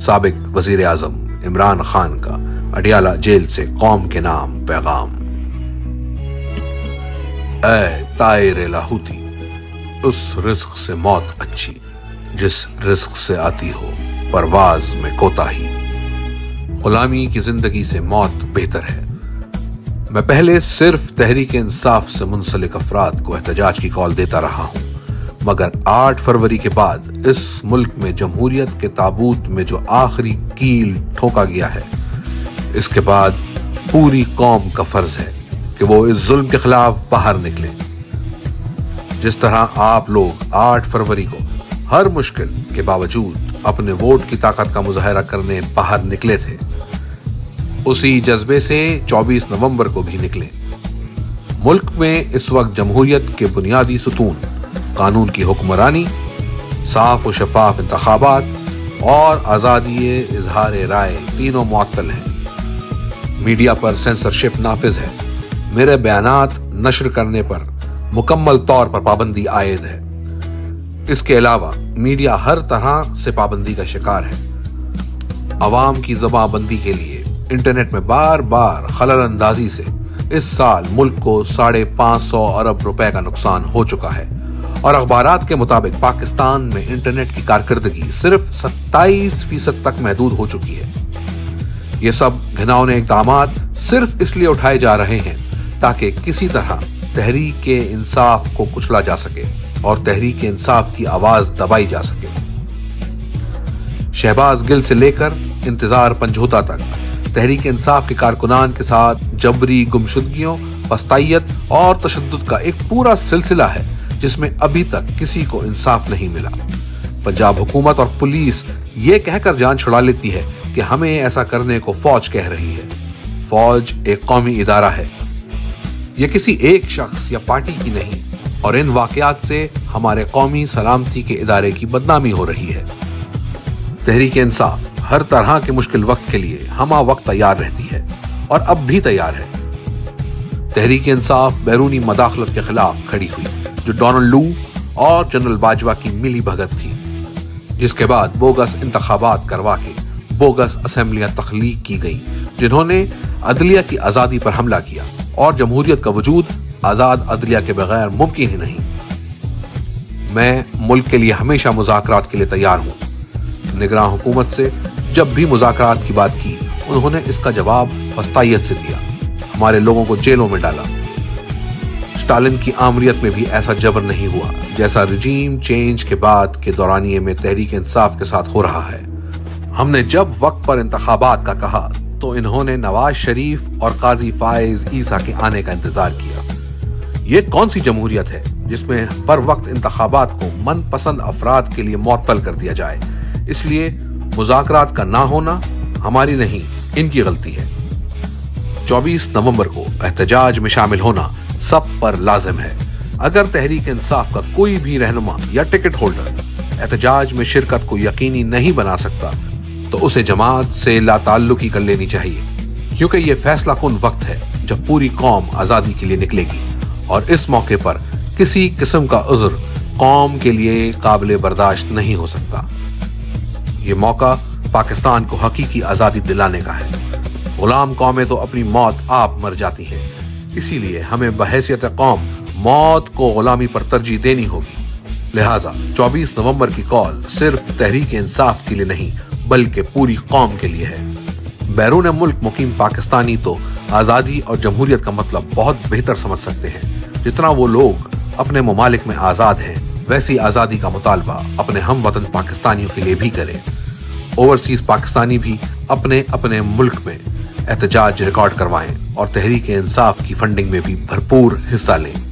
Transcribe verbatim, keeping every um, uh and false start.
سابق وزیر اعظم عمران خان کا اڈیالہ جیل سے قوم کے نام پیغام۔ اے طائر لاہوتی، اس رزق سے موت اچھی جس رزق سے آتی ہو پرواز میں کوتاہی۔ غلامی کی زندگی سے موت بہتر ہے۔ میں پہلے صرف تحریک انصاف سے منسلک افراد کو احتجاج کی کال دیتا رہا ہوں، مگر آٹھ فروری کے بعد اس ملک میں جمہوریت کے تابوت میں جو آخری کیل ٹھوکا گیا ہے، اس کے بعد پوری قوم کا فرض ہے کہ وہ اس ظلم کے خلاف باہر نکلے۔ جس طرح آپ لوگ آٹھ فروری کو ہر مشکل کے باوجود اپنے ووٹ کی طاقت کا مظاہرہ کرنے باہر نکلے تھے، اسی جذبے سے چوبیس نومبر کو بھی نکلیں۔ ملک میں اس وقت جمہوریت کے بنیادی ستون قانون کی حکمرانی، صاف و شفاف انتخابات اور آزادی اظہار رائے تینوں معطل ہیں۔ میڈیا پر سینسرشپ نافذ ہے۔ میرے بیانات نشر کرنے پر مکمل طور پر پابندی عائد ہے۔ اس کے علاوہ میڈیا ہر طرح سے پابندی کا شکار ہے۔ عوام کی زباں بندی کے لیے انٹرنیٹ میں بار بار خلل اندازی سے اس سال ملک کو ساڑھے پانچ سو ارب روپے کا نقصان ہو چکا ہے، اور اخبارات کے مطابق پاکستان میں انٹرنیٹ کی کارکردگی صرف ستائیس فیصد تک محدود ہو چکی ہے۔ یہ سب گھناؤنے اقدامات صرف اس لیے اٹھائے جا رہے ہیں تاکہ کسی طرح تحریک انصاف کو کچلا جا سکے اور تحریک انصاف کی آواز دبائی جا سکے۔ شہباز گل سے لے کر انتظار پنجھوتا تک تحریک انصاف کے کارکنان کے ساتھ جبری گمشدگیوں، پستائیت اور تشدد کا ایک پورا سلسلہ ہے جس میں ابھی تک کسی کو انصاف نہیں ملا۔ پنجاب حکومت اور پولیس یہ کہہ کر جان چھڑا لیتی ہے کہ ہمیں ایسا کرنے کو فوج کہہ رہی ہے۔ فوج ایک قومی ادارہ ہے، یہ کسی ایک شخص یا پارٹی کی نہیں، اور ان واقعات سے ہمارے قومی سلامتی کے ادارے کی بدنامی ہو رہی ہے۔ تحریک انصاف ہر طرح کے مشکل وقت کے لیے ہمہ وقت تیار رہتی ہے اور اب بھی تیار ہے۔ تحریک انصاف بیرونی مداخلت کے خلاف کھڑی ہوئی جو ڈونلڈ لو اور جنرل باجوہ کی ملی بھگت تھی، جس کے بعد بوگس انتخابات کروا کے بوگس اسمبلیاں تخلیق کی گئی جنہوں نے عدلیہ کی آزادی پر حملہ کیا، اور جمہوریت کا وجود آزاد عدلیہ کے بغیر ممکن ہی نہیں۔ میں ملک کے لیے ہمیشہ مذاکرات کے لیے تیار ہوں۔ نگراں حکومت سے جب بھی مذاکرات کی بات کی، انہوں نے اس کا جواب پستائیت سے دیا، ہمارے لوگوں کو جیلوں میں ڈالا۔ اسٹالن کی آمریت میں بھی ایسا جبر نہیں ہوا جیسا رجیم چینج کے بعد کے دورانیے میں تحریک انصاف کے ساتھ ہو رہا ہے۔ ہم نے جب وقت پر انتخابات کا کہا تو انہوں نے نواز شریف اور قاضی فائز عیسیٰ کے آنے کا انتظار کیا۔ یہ کون سی جمہوریت ہے جس میں پر وقت انتخابات کو من پسند افراد کے لیے معطل کر دیا جائے؟ اس لیے مذاکرات کا نہ ہونا ہماری نہیں، ان کی غلطی ہے۔ چوبیس نومبر کو احتجاج میں شامل ہونا سب پر لازم ہے۔ اگر تحریک انصاف کا کوئی بھی رہنما یا ٹکٹ ہولڈر احتجاج میں شرکت کو یقینی نہیں بنا سکتا تو اسے جماعت سے لا تعلقی کر لینی چاہیے، کیونکہ یہ فیصلہ کن وقت ہے جب پوری قوم آزادی کے لیے نکلے گی، اور اس موقع پر کسی قسم کا عذر قوم کے لیے قابل برداشت نہیں ہو سکتا۔ یہ موقع پاکستان کو حقیقی آزادی دلانے کا ہے۔ غلام قومیں تو اپنی موت آپ مر جاتی ہیں، اسی لیے ہمیں بحیثیت قوم موت کو غلامی پر ترجیح دینی ہوگی۔ لہٰذا چوبیس نومبر کی کال صرف تحریک انصاف کے لیے نہیں بلکہ پوری قوم کے لیے ہے۔ بیرون ملک مقیم پاکستانی تو آزادی اور جمہوریت کا مطلب بہت بہتر سمجھ سکتے ہیں۔ جتنا وہ لوگ اپنے ممالک میں آزاد ہیں، ویسی آزادی کا مطالبہ اپنے ہم وطن پاکستانیوں کے لیے بھی کریں۔ اوورسیز پاکستانی بھی اپنے اپنے ملک میں احتجاج ریکارڈ کروائیں اور تحریک انصاف کی فنڈنگ میں بھی بھرپور حصہ لیں۔